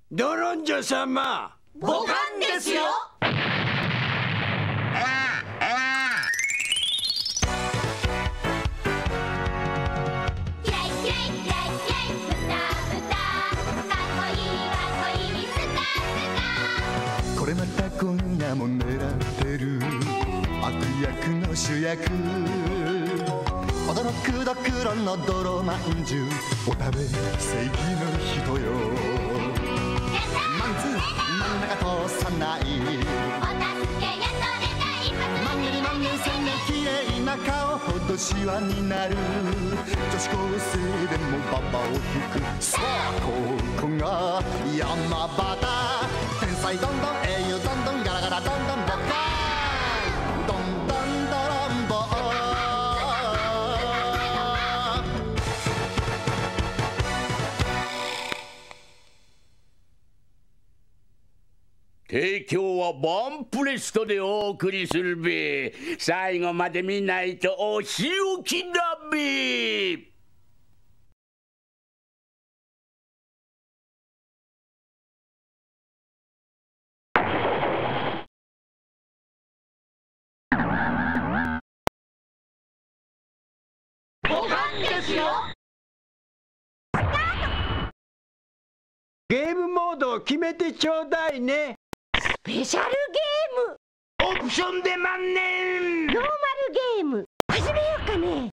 ドロンジョ様、 ボカンですよ。 これまた今夜も狙ってる悪役の主役、驚くど黒の泥まんじゅうお食べ正義の人よ。まんず真ん中通さない、まんげりまんげり千年きれいな顔ほどシワになる女子高生でもババを引く。さあここが山端、天才どんどん英雄どんどんガラガラどんどんボカーンどんどんドロンボ提供はバンプレストでお送りするべ。最後まで見ないとお仕置きだべ。 ボカンですよ。 ゲームモードを決めてちょうだいね。 スペシャルゲーム、 オプションで万年。 ノーマルゲーム始めようかね。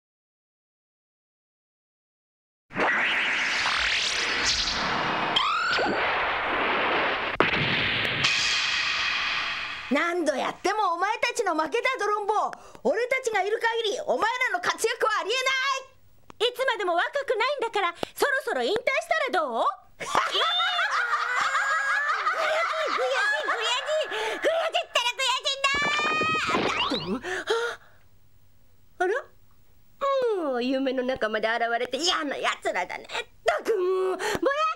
何度やってもお前たちの負けだドロンボ。俺たちがいる限りお前らの活躍はありえない。 いつまでも若くないんだからそろそろ引退したらどう？悔しいったら悔しいんだ。あら、もう夢の中まで現れて嫌なやつらだね。ったくもうぼや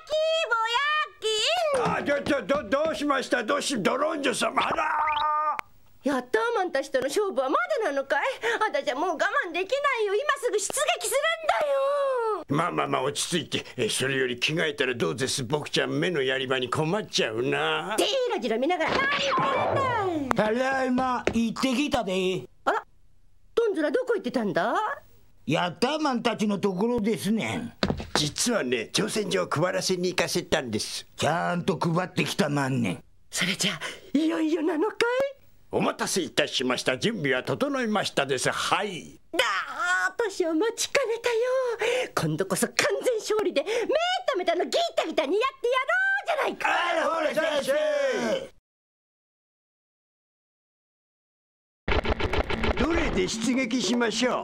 きどうしました。ドロンジョ様。あらヤッターマンたちとの勝負はまだなのかい？私はもう我慢できないよ。今すぐ出撃するんだよ。 まあ落ち着いて。それより着替えたらどうです。僕ちゃん目のやり場に困っちゃうな。 ジロジロ見ながら何言ってるんだい。 ただいま行ってきたで。 あら、ドンズラどこ行ってたんだ？ ヤッターマンたちのところですねん。 実はね、挑戦状を配らせに行かせたんです。 ちゃんと配ってきたまんねん。 それじゃあいよいよなのかい？ お待たせいたしました。準備は整いましたです。はい。 私は待ちかねたよ。今度こそ完全勝利でメータメタのギタギタにやってやろうじゃないか。 あらほら先生。 どれで出撃しましょう。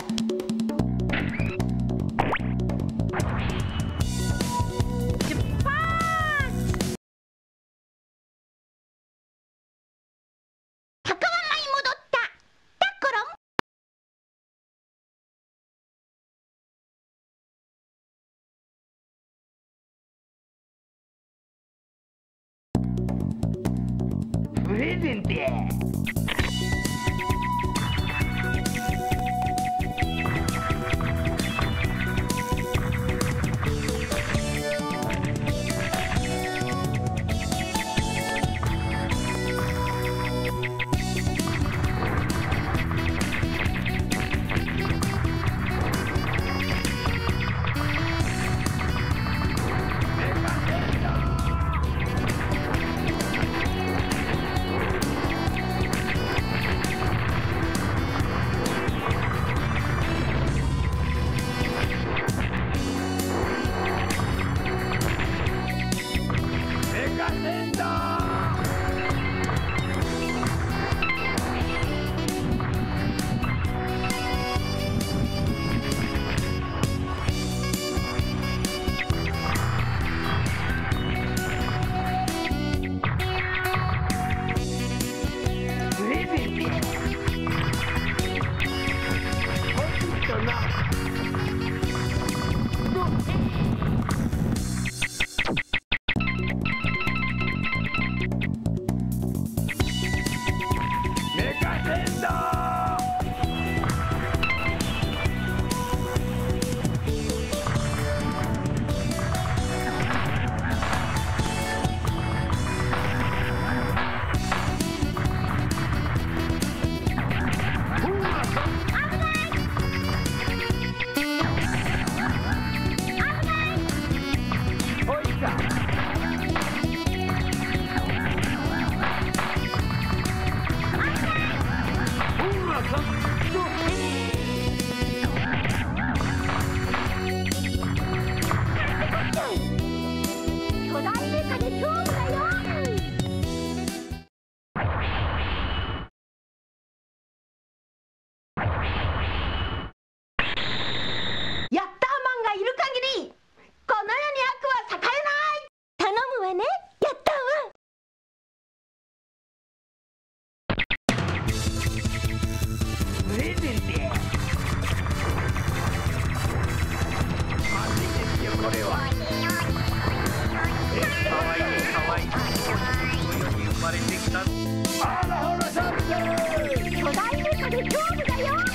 プレゼントや。 巨大メカで勝負だよ。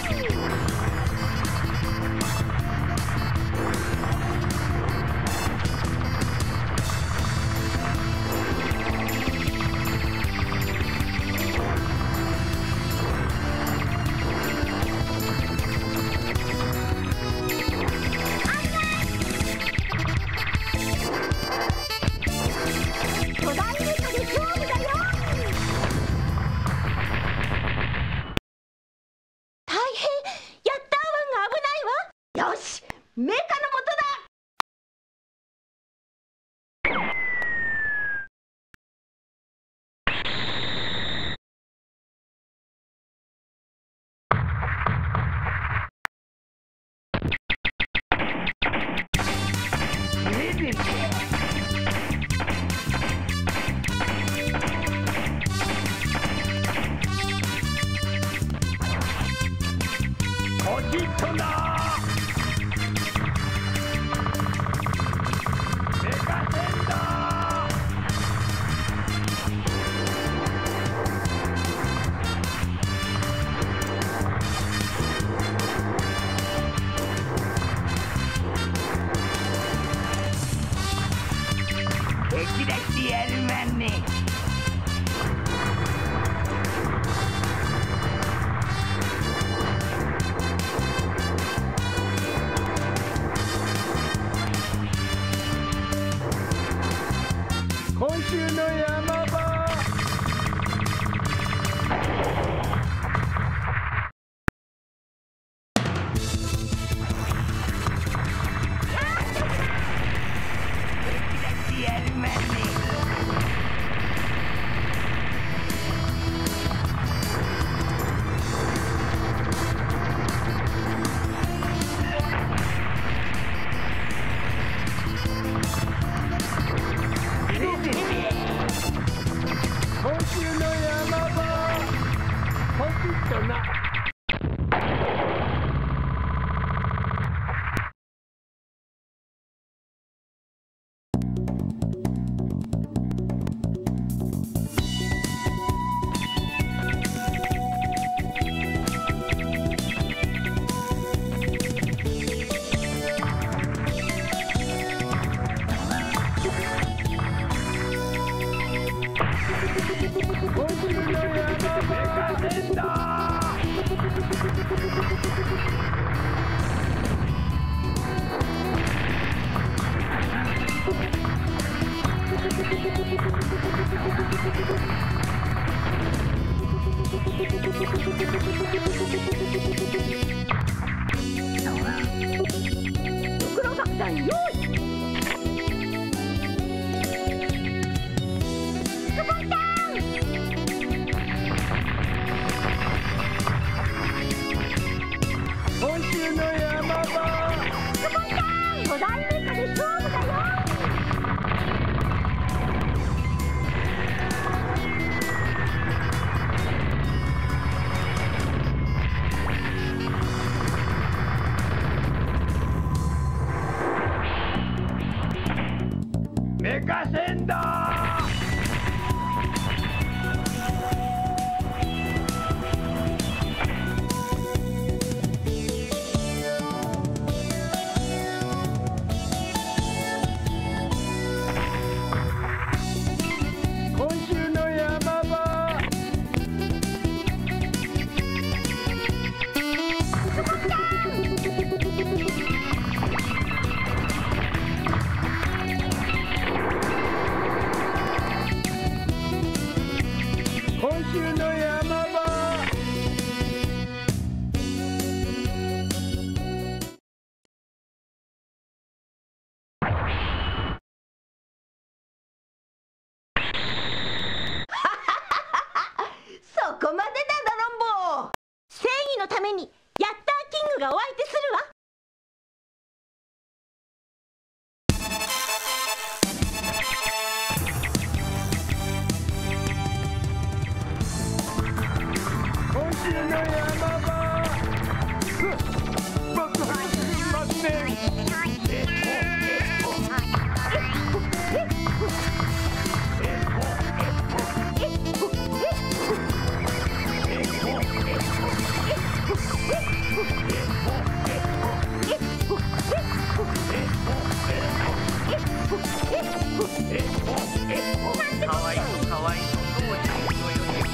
メカのもとだ。袋爆弾用意。スポンタン。 今週の山場。 スポンタン。巨大メカで勝負だよ。 メカ戦だ。今週の山場。今週の山場。 そこまでだドロンボー。 正義のためにヤッターキングがお相手するわ。 今週の山場。爆破すみません。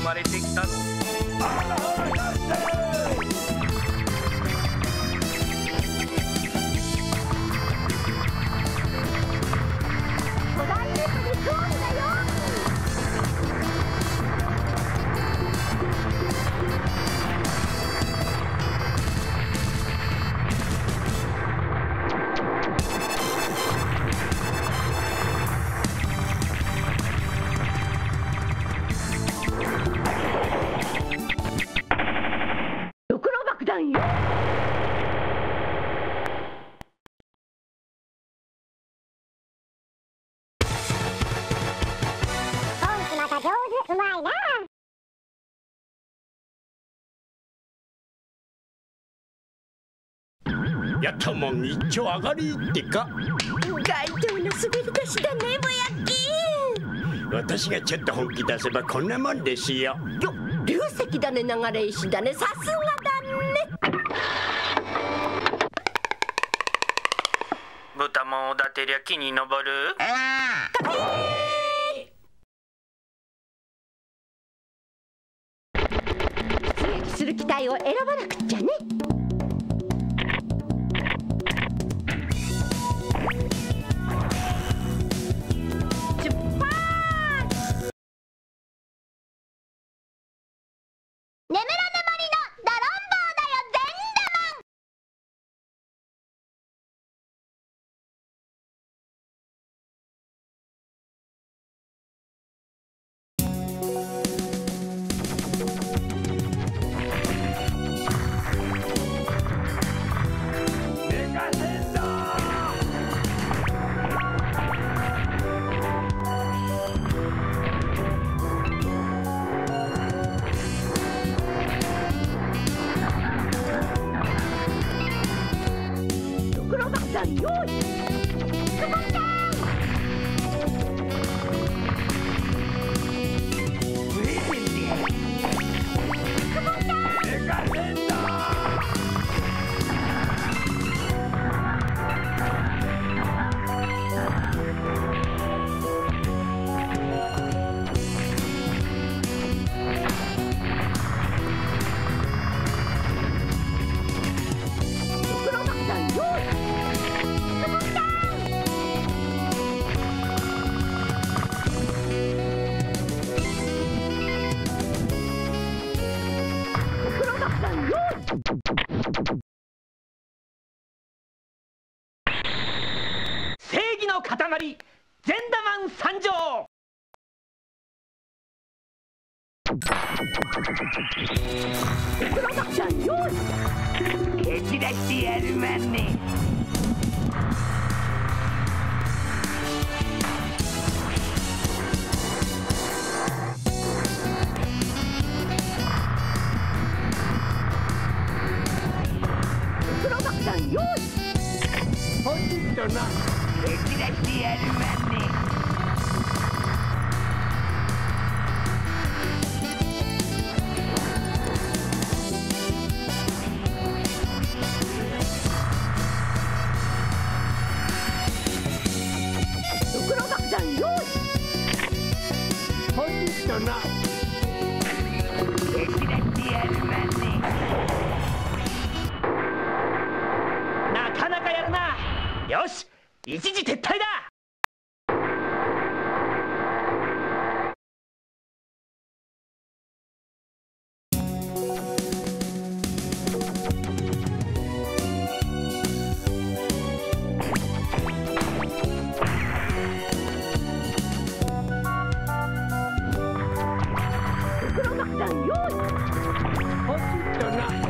まれてきたぞ。 やったもん一丁上がりってか。 街頭の滑り出しだね、ぼやき。 私がちょっと本気出せばこんなもんですよ。 流石だね、流れ石だね、さすがだね。 豚もおだてりゃ木に登る。 出撃する機体を選ばなくっちゃね。 正義の塊ゼンダマン参上。 蹴散らしてやるまんね。 ポチッとな。 蹴散らしてやるまんね。 ポチッとな。 蹴散らしてやるまんね。 なかなかやるな。よし、一時撤退だ。ポチッとな。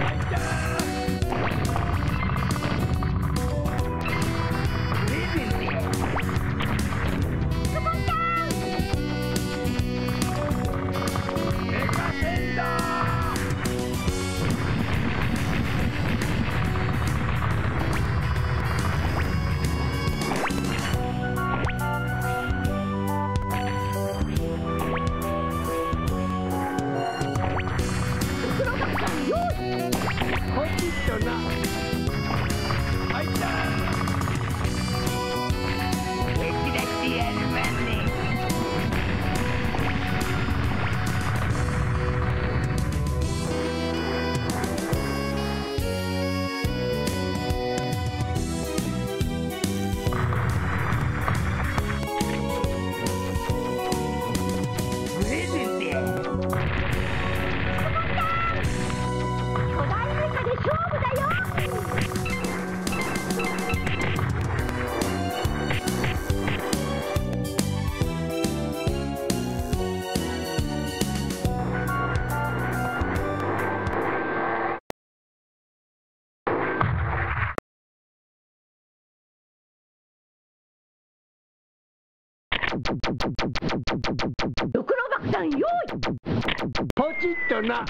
ドクロ爆弾用意。 ポチッとな。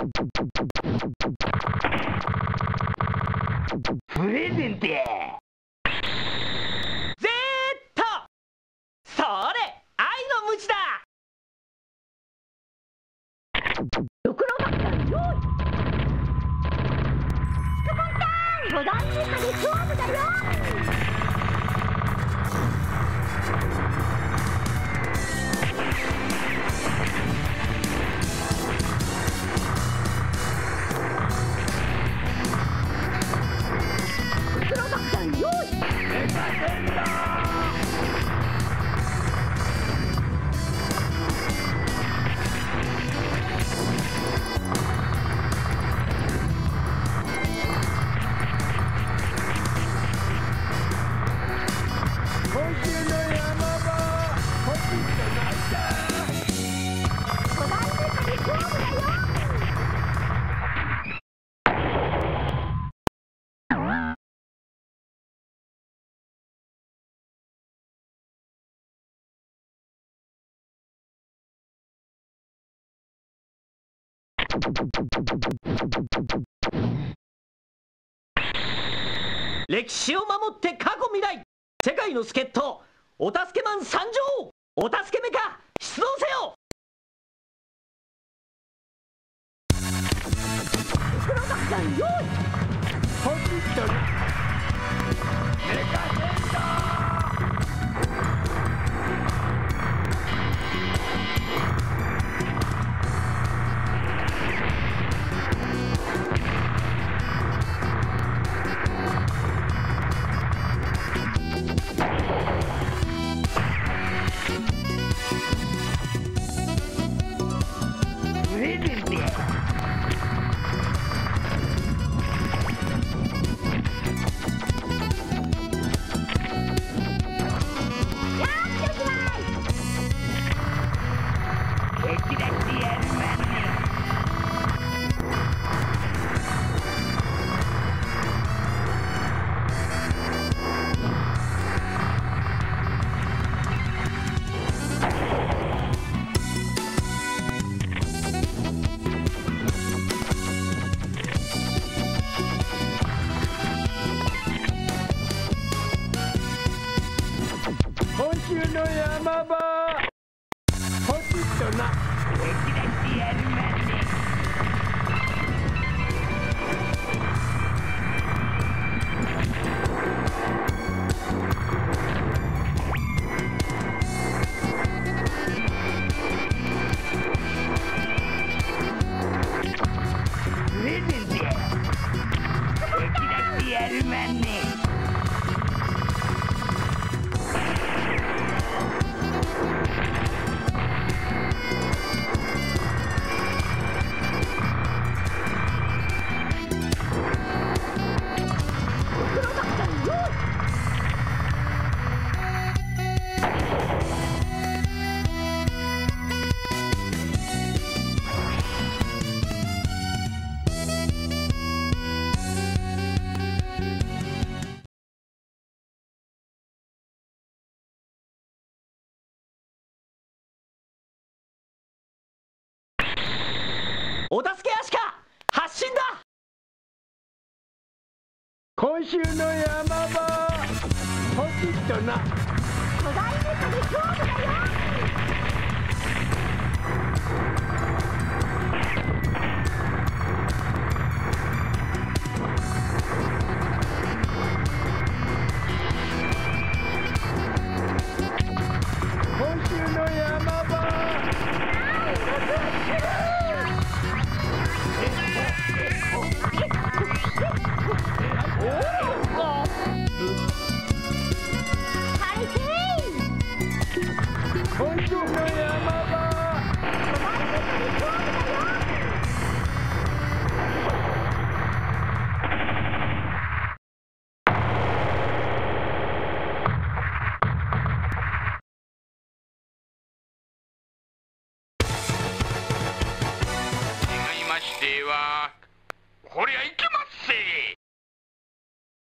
プレゼントや。ゼーッとそれ愛の無知だ。 ドクロ爆弾用意。スカポンターン5段目まで勝負だよ。ドクロ爆弾用意。 歴史を守って過去未来、世界の助っ人お助けマン参上。お助けメカ出動せよ。 ドクロ爆弾用意。 ポチッとな。メカセンタ今週の山場ポチッとな。 プレゼントや。敵だってやるまんね。お助けアシカ発進だ。 今週の山場ポチッとな。 巨大メカで勝負だよ。 今週の山場今週の山場違いましてはこりゃいけますせ。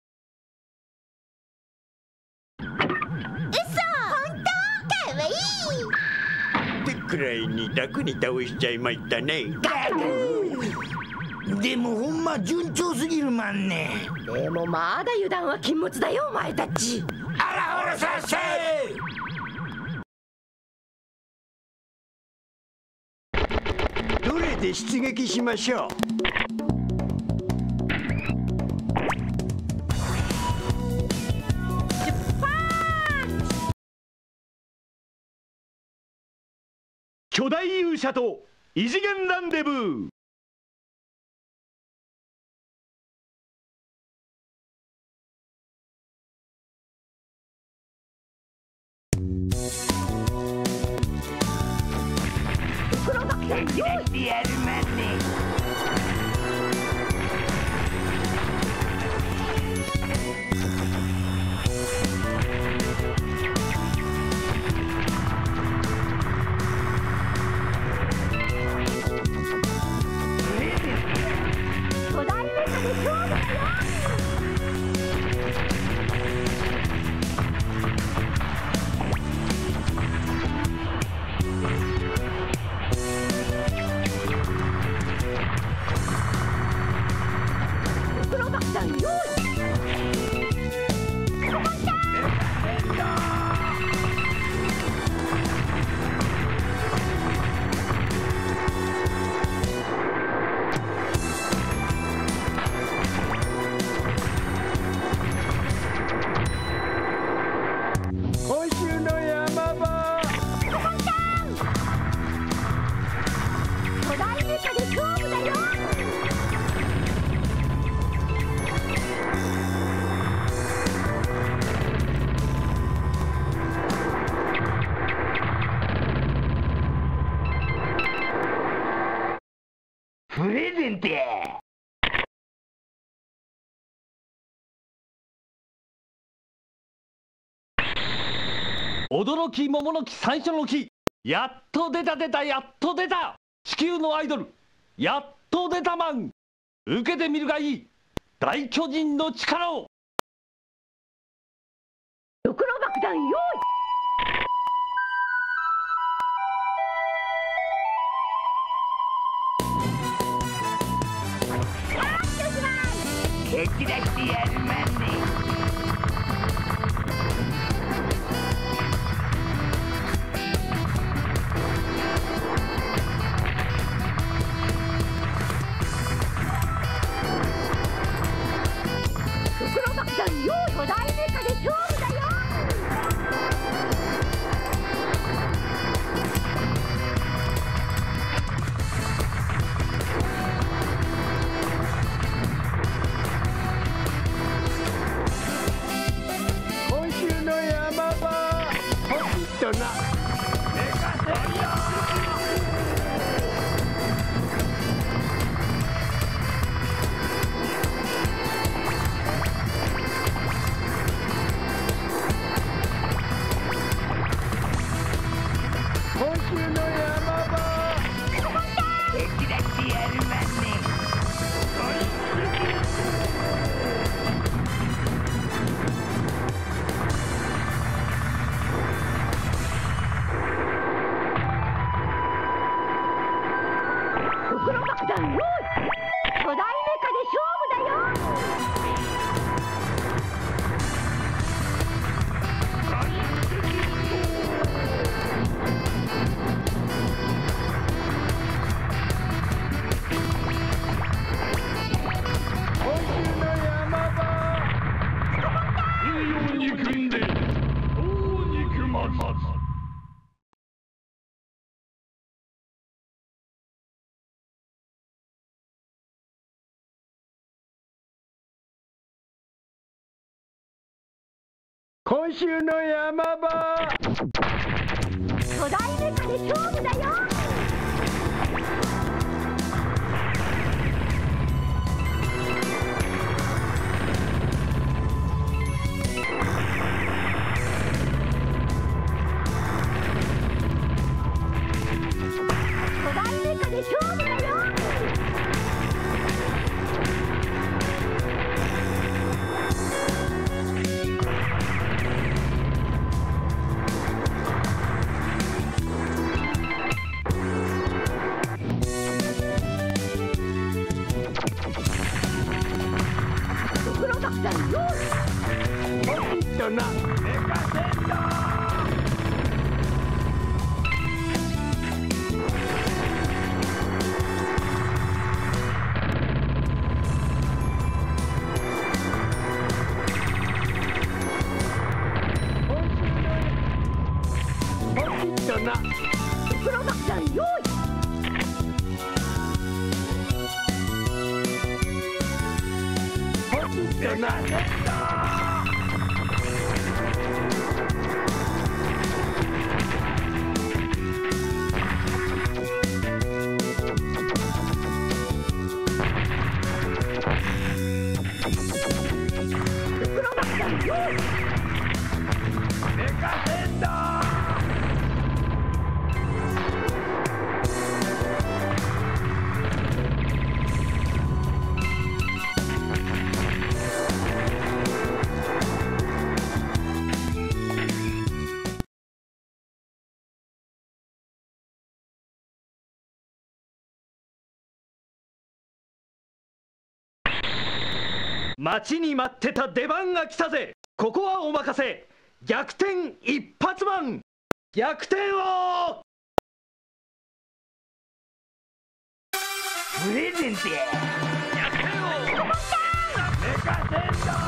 嘘、本当かわいい。 くらいに楽に倒しちゃいましたね。 でもほんま順調すぎるまんね。 でもまだ油断は禁物だよお前たち。 あらほらさっせー。どれで出撃しましょう。 巨大勇者と異次元ランデブー。 プレゼントや。 驚き桃の木最初の木、やっと出たやっと出た。地球のアイドル、やっと出たマン。受けてみるがいい、大巨人の力を。 ドクロ爆弾用意。 蹴散らしてやるまんね。 袋爆弾用意。巨大メカで勝負だよ。 今週の山場。 巨大メカで勝負だよ。巨大メカで勝負だよ。 待ちに待ってた出番が来たぜ。ここはお任せ。逆転一発マン、逆転王プレゼントや。逆転王メカセント。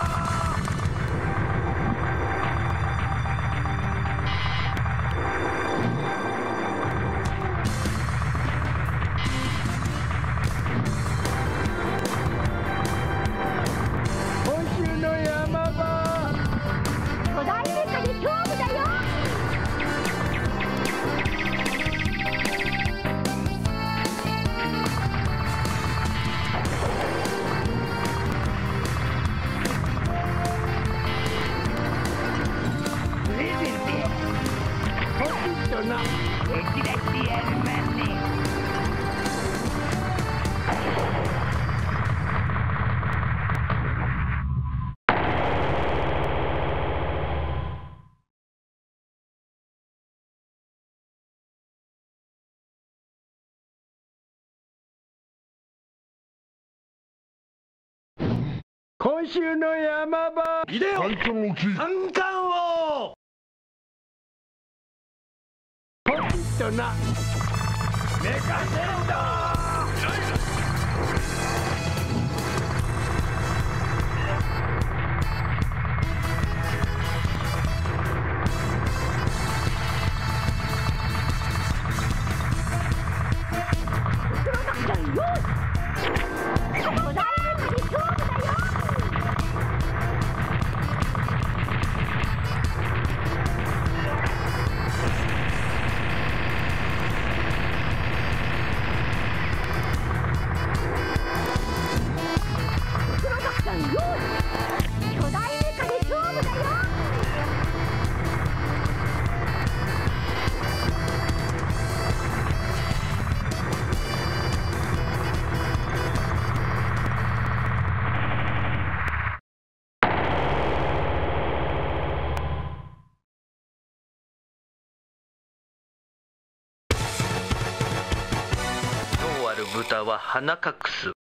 今週の山場いでよ三冠王ポキッとなメカセント。 豚は鼻隠す。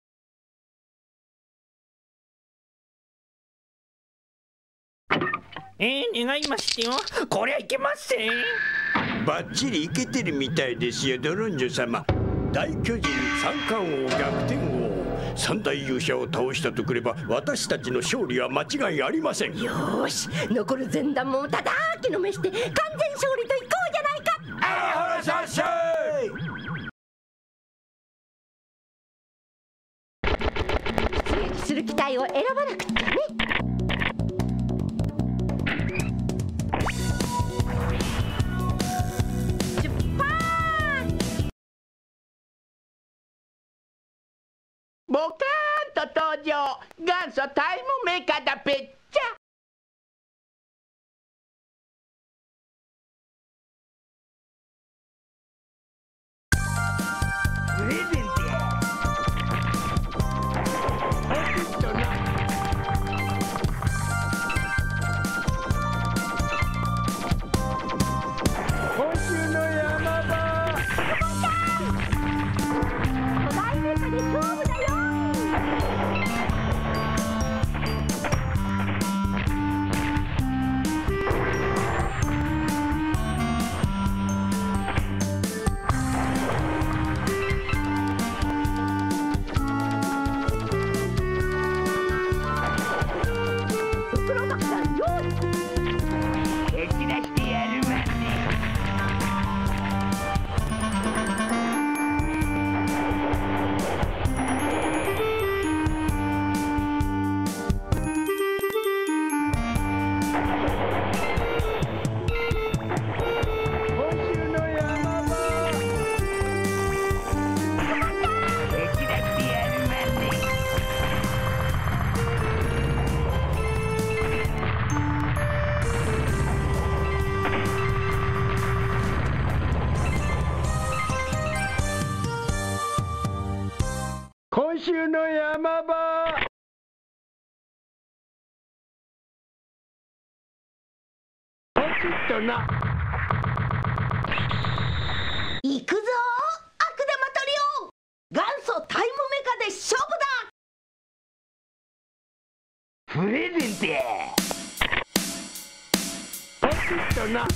願いましてよ。こりゃいけません。 バッチリイケてるみたいですよ、ドロンジョ様。大巨人三冠王逆転王三大勇者を倒したとくれば私たちの勝利は間違いありません。 よーし、残る前段もただきのめして完全勝利といこうじゃないか。 あらほらさっしゃい。 出撃する機体を選ばなくっちゃね。 ボカーンと登場、元祖タイムメーカーだぺっちゃ。 プレゼントや。 今週の山場巨大メカで勝負だよ。 今週の山場。ポチッとな。 行くぞ悪玉トリオ、元祖タイムメカで勝負だ。 プレゼントや。 ポチッとな。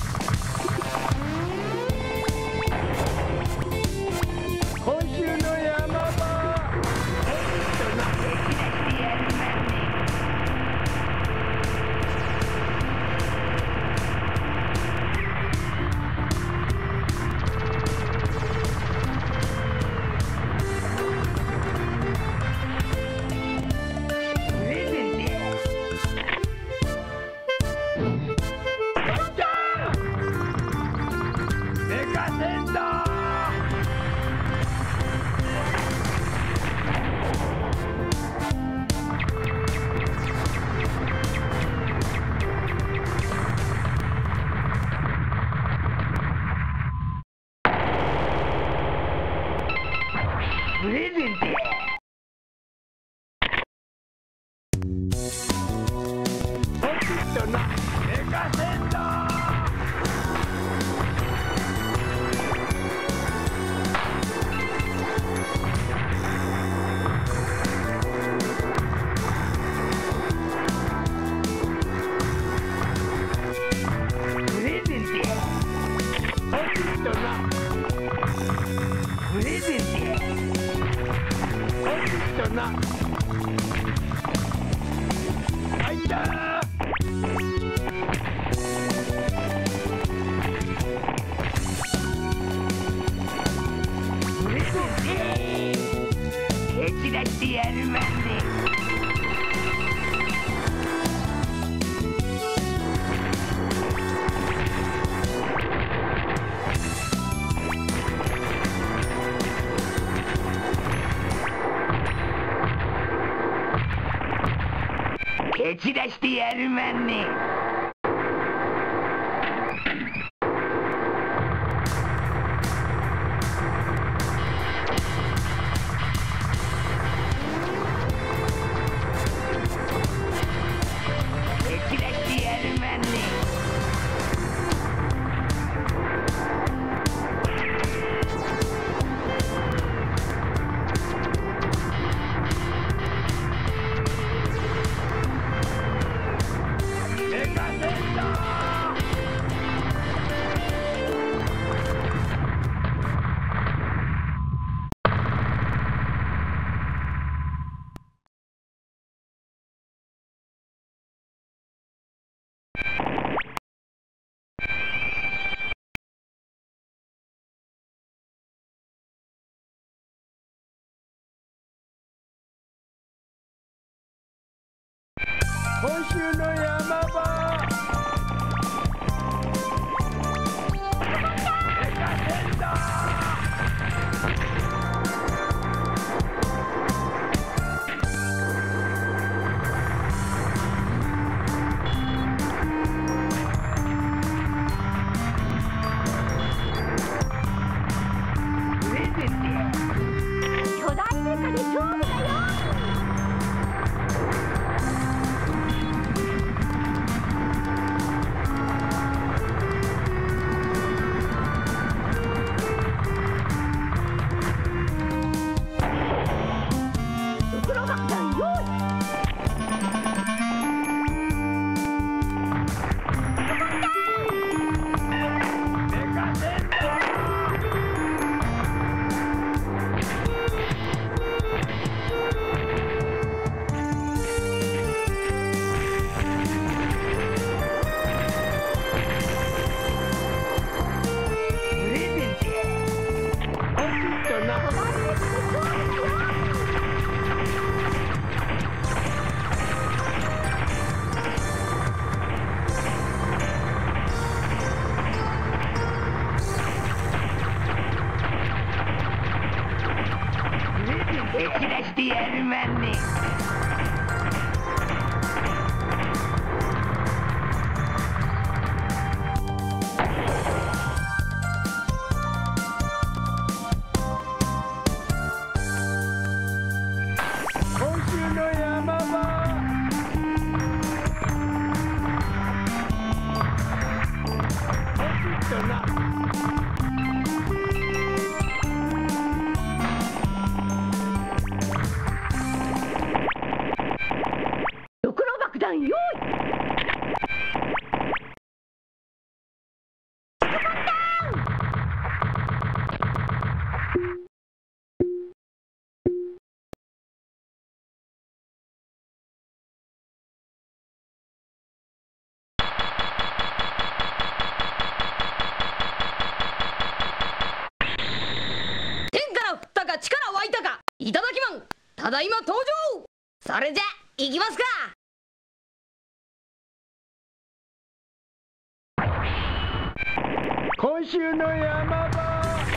今週の山場。ポチッとな。 プレゼントや。 ポチッとな。寝かせんぞ。 プレゼントや。 ポチッとな。 プレゼントや。 ポチッとな。入ったー。 プレゼントや。蹴散らしてやるまんね。蹴散らしてやるまんね。蹴散らしてやるまんね。 今週の山場。寝かせんぞ。 プレゼントや。 巨大メカで勝負だよ。袋爆弾用意。 寝かせんぞ。 プレゼントや。 ポチッとな。 蹴散らしてやるまんね。 ただいま登場。それじゃ行きますか。 今週の山場。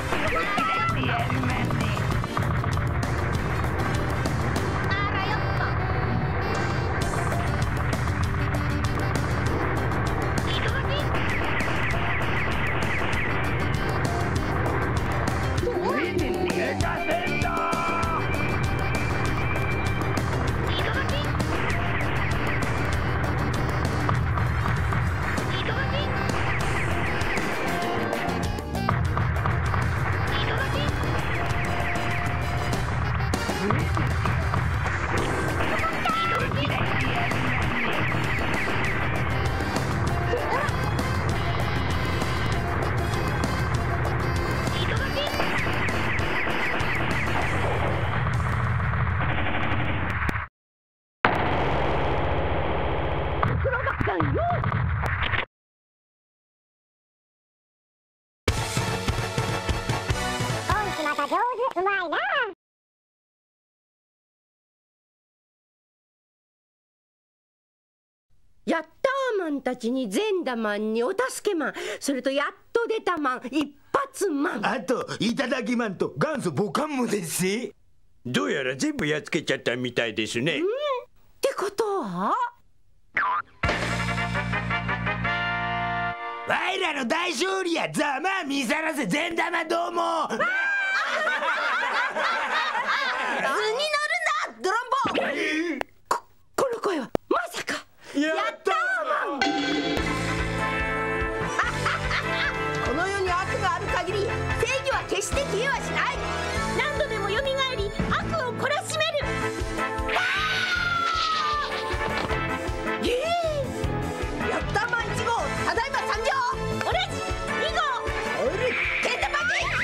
ヤッターマンたちにゼンダマンにお助けマン、それとやっと出たマン、一発マン、 あといただきマンと元祖ボカンもですし。 どうやら全部やっつけちゃったみたいですね。 ってことはワイらの大勝利や。ざまあ見さらせゼンダマどうも。 図に乗るんだドロンボ。 この声はまさかやったーマン。 この世に悪がある限り正義は決して消えはしない。 何度でも蘇り悪を懲らしめる。 ヤッターマン1号ただいま参上。 オレンジ2号おるケンタパ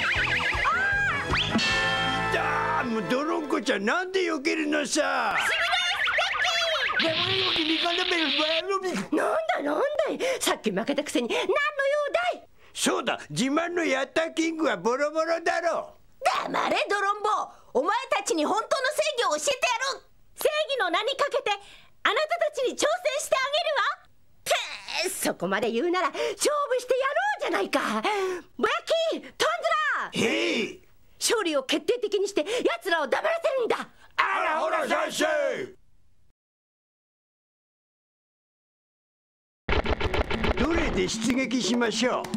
チ。 だーもうドロンコちゃんなんで避けるのさ。 なんだい、さっき負けたくせに何の用だい。 そうだ、自慢のヤッターキングはボロボロだろう。 黙れドロンボ。お前たちに本当の正義を教えてやる。 正義の名にかけてあなたたちに挑戦してあげるわ。そこまで言うなら勝負してやろうじゃないか。ボヤキトンズラー、 へい、 勝利を決定的にして奴らを黙らせるんだ。 あらほら先生。どれで出撃しましょう。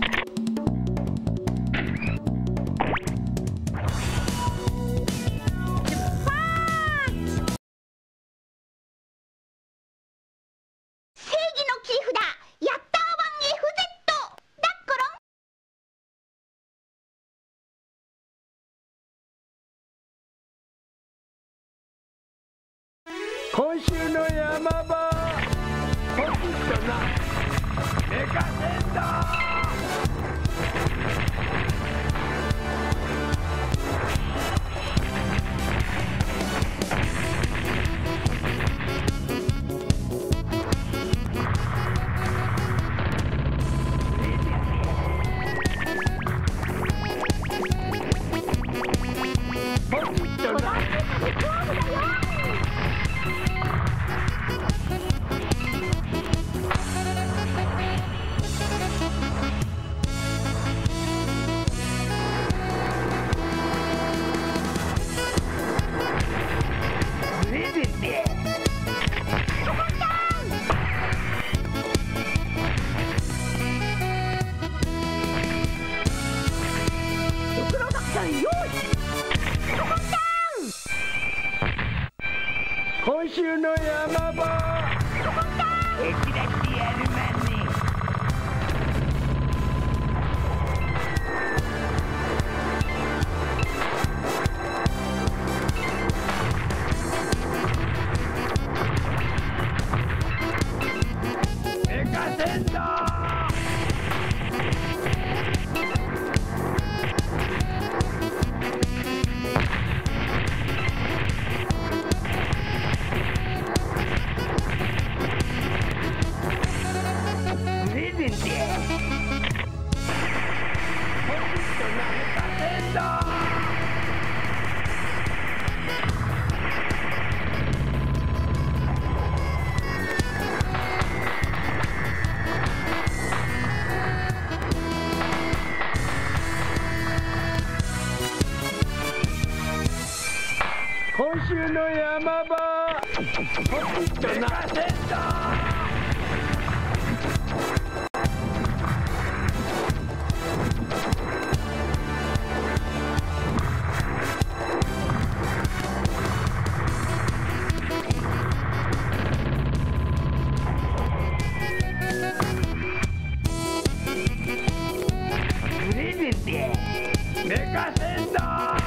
今週の山場。ポキッとな。メカセンダー。ポキッとな。今週の山場。敵だってやるまんね。メカセンダー。 今週の山場ポチッとな。寝かせんだ。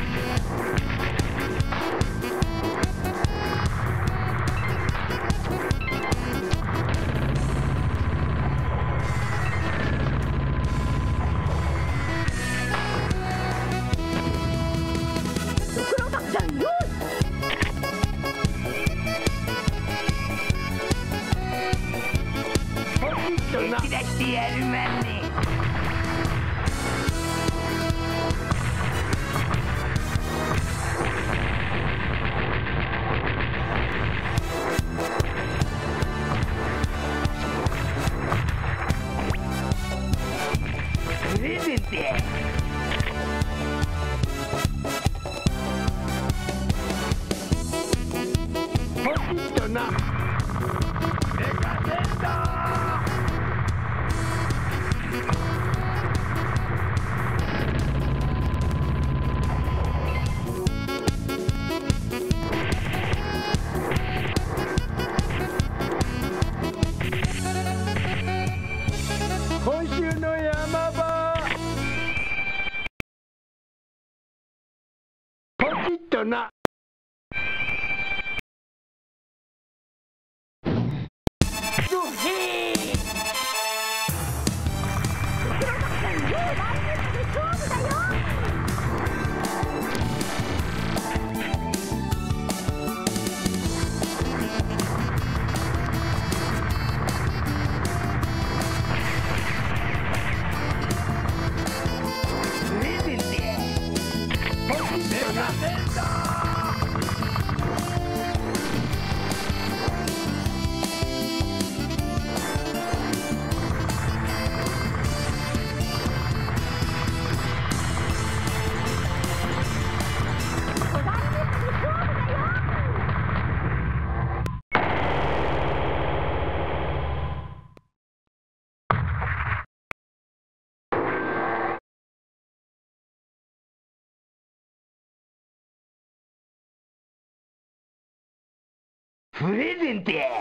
引き出してやるまね。プレゼントポチッとな。寝かせんだ。今週の山場ポチッとな。 プレゼントや。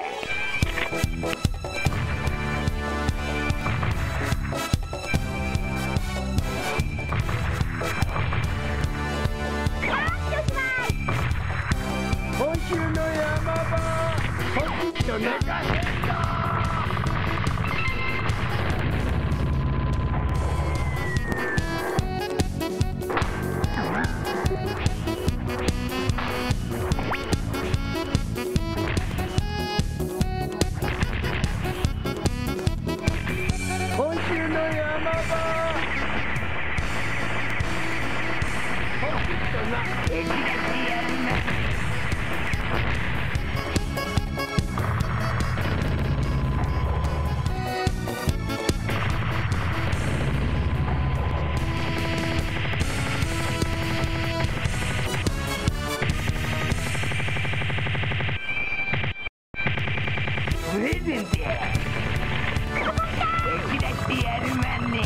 今週の山場ポチッと寝かせんだ。今週の山場ポチッとな。 手伝ってやるな。プレゼントや。手伝ってやるまね。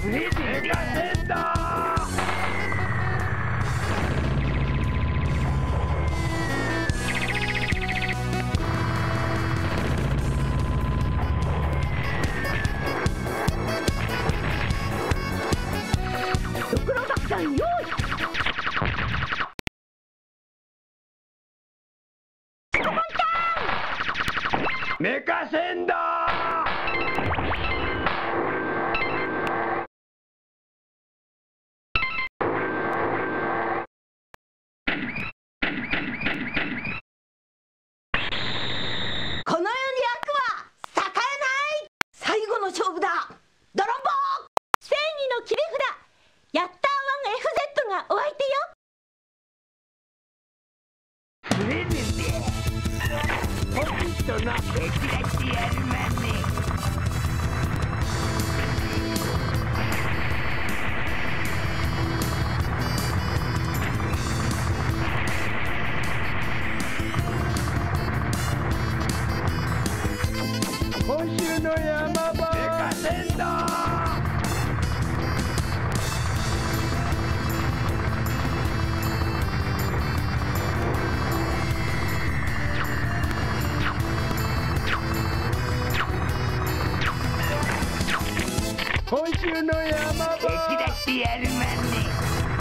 メカセンダこの世に悪は栄えない。最後の勝負だ。ドロンボー。 正義の切り札ヤッター 1FZ がお相手よ。 プレゼントポケットのめきらしてやるまね。 今週の山場メカセンダ今週の山場めきらしてやるまね。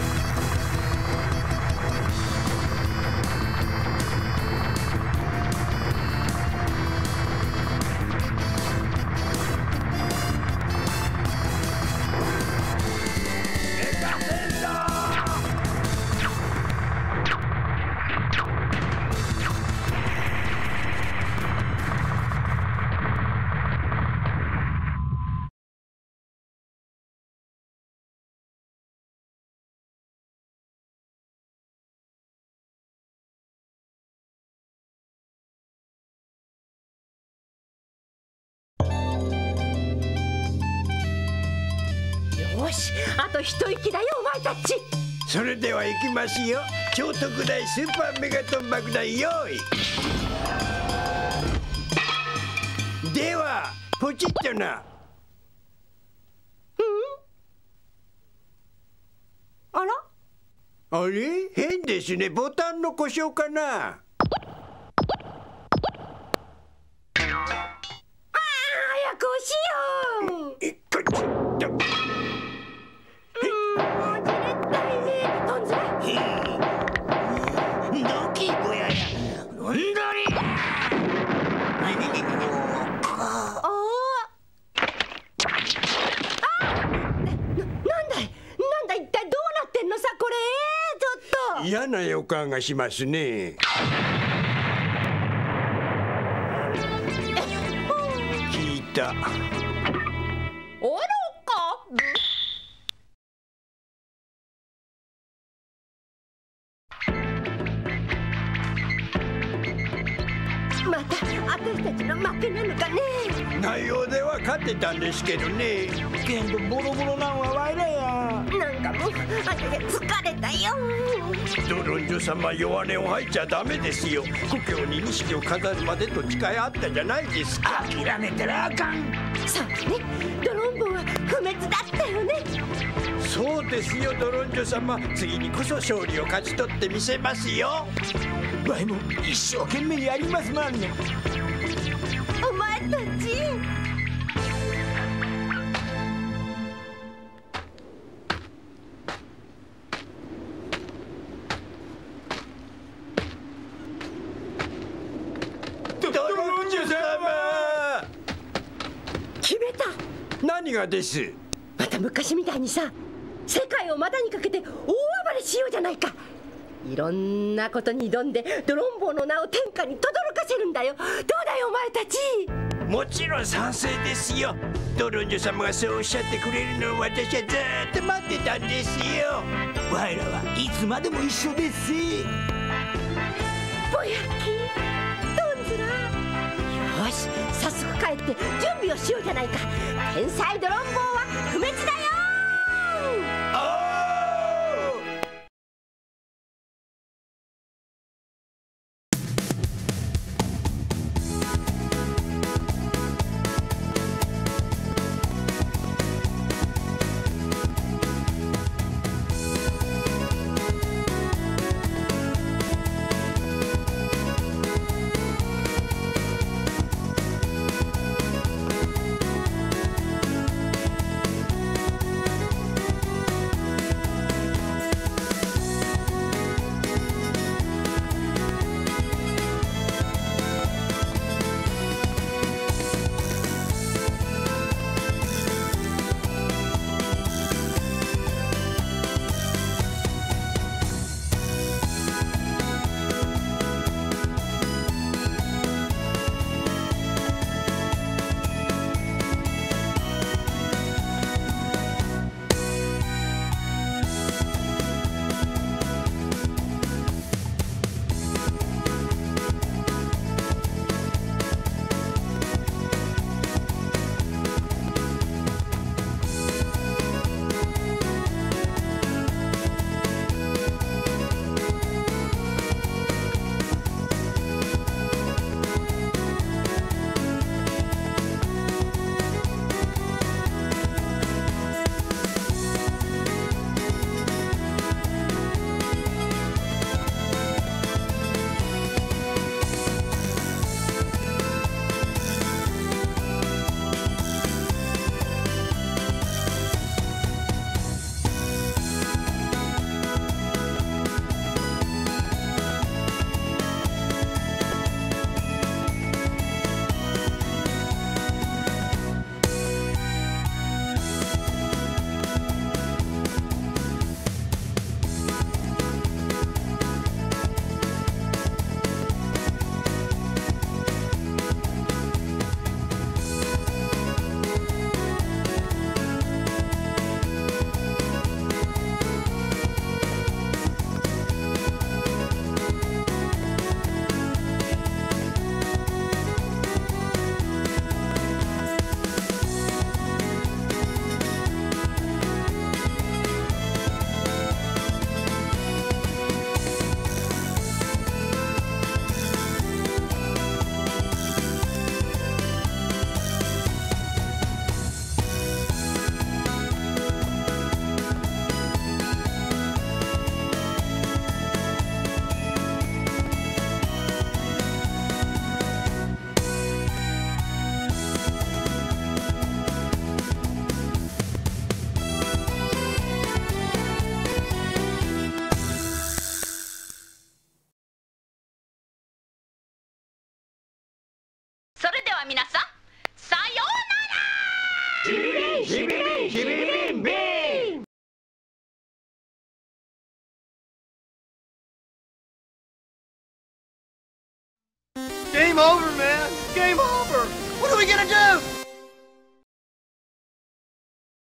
よし、あと一息だよお前たち。 それでは行きますよ。超特大スーパーメガトン爆弾用意。ではポチッとな。 あら、 あれ変ですね。ボタンの故障かな。 早く押しよう。 こっちと。 大きい小屋やうんだりなんだ一体どうなってんのさこれ。ちょっと嫌な予感がしますね。聞いた。 おろか。 また私たちの負けなのかね。 内容では勝ってたんですけどね。 けんどボロボロなんはわいらや。 なんかもう疲れたよ。 ドロンジョ様、弱音を吐いちゃダメですよ。故郷に錦を飾るまでと誓いあったじゃないですか。 諦めたらあかん。 そうね、ドロンボは不滅だったよね。 そうですよ、ドロンジョ様。次にこそ勝利を勝ち取ってみせますよ。 わいも一生懸命やりますまんね。 お前たちドロンジョ様、 決めた。 何がです？ また昔みたいにさ、世界を股にかけて大暴れしようじゃないか。いろんなことに挑んでドロンボーの名を天下に轟かせるんだよ。どうだよお前たち。 もちろん賛成ですよ。ドロンジョ様がそうおっしゃってくれるのを私はずーっと待ってたんですよ。 わいらはいつまでも一緒ですぼやき、どんずら。よし、早速帰って準備をしようじゃないか。天才ドロンボーは不滅だよ。 は皆さんさようなら。 シビリンシビリンシビリンビン。 Game over, man. Game over. What are we gonna do?